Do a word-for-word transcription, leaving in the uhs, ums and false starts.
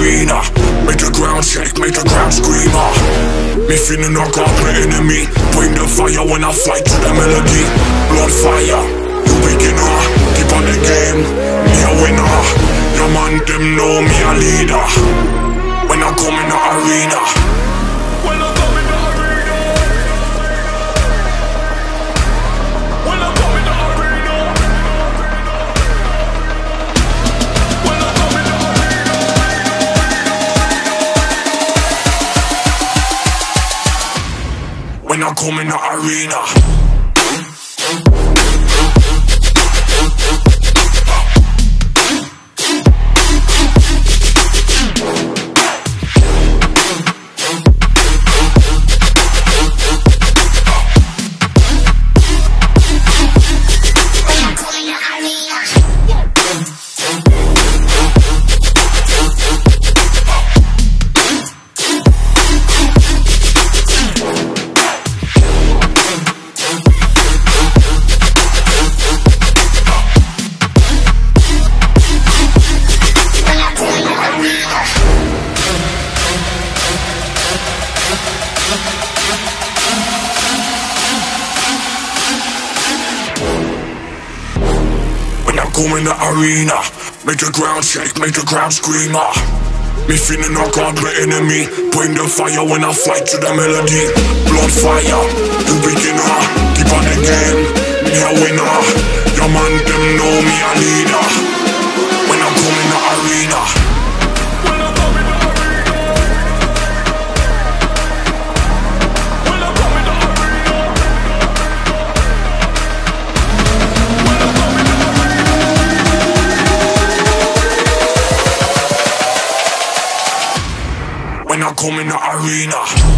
arena. Make the ground shake, make the ground scream. Ah. Me feeling knock off my enemy. Bring the fire when I fight to the melody. Blood fire, you beginner. Deep on the game, me a winner. Your man them know me a leader. When I come in the arena. When I come in the arena. When I come in the arena. When I come in the arena. When I come in the arena. Come in the arena, make the ground shake, make the ground scream. Ah. Me feeling knock out my enemy. Bring the fire when I fight to the melody. Blood fire, you beginner. Deep on the game, me a winner. Your man them know me a leader. When I come in the arena. When I come in the arena. When I come in the arena. When I come in the arena. When I come in the arena.